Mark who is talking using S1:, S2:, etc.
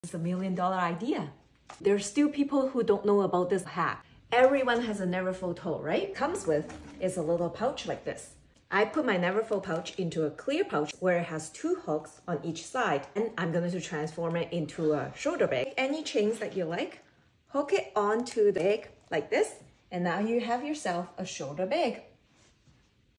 S1: It's $1,000,000 idea. There's still people who don't know about this hack. Everyone has a neverfull tote, right? Comes with is a little pouch like this. I put my neverfull pouch into a clear pouch where it has 2 hooks on each side, and I'm going to transform it into a shoulder bag. Any chains that you like, hook it onto the bag like this, and now you have yourself a shoulder bag.